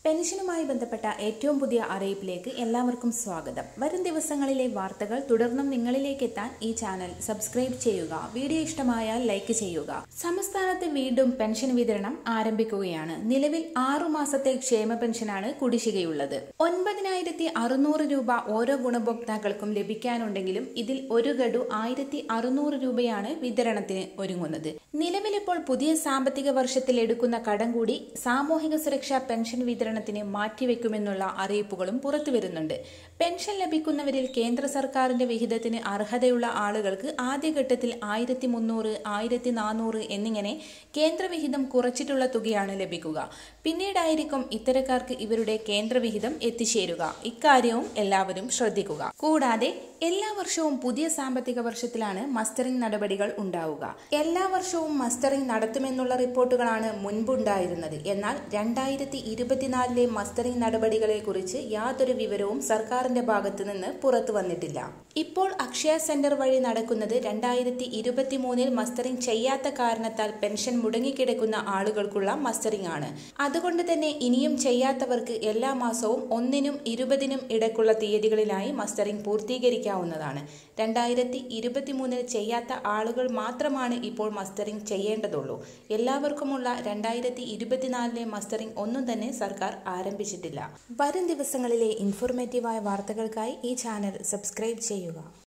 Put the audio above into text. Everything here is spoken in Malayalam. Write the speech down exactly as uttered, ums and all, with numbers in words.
പെൻഷനുമായി ബന്ധപ്പെട്ട ഏറ്റവും പുതിയ അറിയിപ്പിലേക്ക് എല്ലാവർക്കും സ്വാഗതം. വരും ദിവസങ്ങളിലെ വാർത്തകൾ തുടർന്നും നിങ്ങളിലേക്ക് എത്താൻ ഈ ചാനൽ സബ്സ്ക്രൈബ് ചെയ്യുക. വീഡിയോ ഇഷ്ടമായാൽ ലൈക്ക് ചെയ്യുക. സംസ്ഥാനത്ത് വീണ്ടും പെൻഷൻ വിതരണം ആരംഭിക്കുകയാണ്. നിലവിൽ ആറു മാസത്തെ ക്ഷേമ പെൻഷനാണ് കുടിശ്ശികയുള്ളത്. ഒൻപതിനായിരത്തി അറുന്നൂറ് രൂപ ഓരോ ഗുണഭോക്താക്കൾക്കും ലഭിക്കാനുണ്ടെങ്കിലും ഇതിൽ ഒരു ഗഡു ആയിരത്തി അറുന്നൂറ് രൂപയാണ് വിതരണത്തിന് ഒരുങ്ങുന്നത്. നിലവിലിപ്പോൾ പുതിയ സാമ്പത്തിക വർഷത്തിൽ എടുക്കുന്ന കടം കൂടി സാമൂഹിക സുരക്ഷാ പെൻഷൻ വിതരണം ത്തിന് മാറ്റിവെക്കുമെന്നുള്ള അറിയിപ്പുകളും പുറത്തുവരുന്നുണ്ട്. പെൻഷൻ ലഭിക്കുന്നവരിൽ കേന്ദ്ര സർക്കാരിന്റെ വിഹിതത്തിന് അർഹതയുള്ള ആളുകൾക്ക് ആദ്യഘട്ടത്തിൽ ആയിരത്തി മുന്നൂറ് ആയിരത്തി നാനൂറ് എന്നിങ്ങനെ കേന്ദ്രവിഹിതം കുറച്ചിട്ടുള്ള തുകയാണ് ലഭിക്കുക. പിന്നീടായിരിക്കും ഇത്തരക്കാർക്ക് ഇവരുടെ കേന്ദ്രവിഹിതം എത്തിച്ചേരുക. ഇക്കാര്യവും എല്ലാവരും ശ്രദ്ധിക്കുക. കൂടാതെ എല്ലാ വർഷവും പുതിയ സാമ്പത്തിക വർഷത്തിലാണ് മസ്റ്ററിംഗ് നടപടികൾ ഉണ്ടാവുക. എല്ലാ വർഷവും മസ്റ്ററിംഗ് നടത്തുമെന്നുള്ള റിപ്പോർട്ടുകളാണ് മുൻപുണ്ടായിരുന്നത്. എന്നാൽ രണ്ടായിരത്തി ഇരുപത്തിനാലിലെ മസ്റ്ററിംഗ് നടപടികളെ കുറിച്ച് യാതൊരു വിവരവും സർക്കാരിന്റെ ഭാഗത്തു നിന്ന് പുറത്തു വന്നിട്ടില്ല. ഇപ്പോൾ അക്ഷയ സെന്റർ വഴി നടക്കുന്നത് രണ്ടായിരത്തി ഇരുപത്തി മൂന്നിൽ മസ്റ്ററിംഗ് ചെയ്യാത്ത കാരണത്താൽ പെൻഷൻ മുടങ്ങിക്കിടക്കുന്ന ആളുകൾക്കുള്ള മസ്റ്ററിംഗ് ആണ്. അതുകൊണ്ട് തന്നെ ഇനിയും ചെയ്യാത്തവർക്ക് എല്ലാ മാസവും ഒന്നിനും ഇരുപതിനും ഇടയ്ക്കുള്ള തീയതികളിലായി മസ്റ്ററിംഗ് പൂർത്തീകരിക്കാവുന്നതാണ്. രണ്ടായിരത്തി ഇരുപത്തി മൂന്നിൽ ചെയ്യാത്ത ആളുകൾ മാത്രമാണ് ഇപ്പോൾ മസ്റ്ററിംഗ് ചെയ്യേണ്ടതുള്ളൂ. എല്ലാവർക്കുമുള്ള രണ്ടായിരത്തി ഇരുപത്തിനാലിലെ മസ്റ്ററിംഗ് ഒന്നും തന്നെ സർക്കാർ ആരംഭിച്ചിട്ടില്ല. വരും ദിവസങ്ങളിലെ ഇൻഫോർമേറ്റീവായ വാർത്തകൾക്കായി ഈ ചാനൽ സബ്സ്ക്രൈബ് ചെയ്യുക.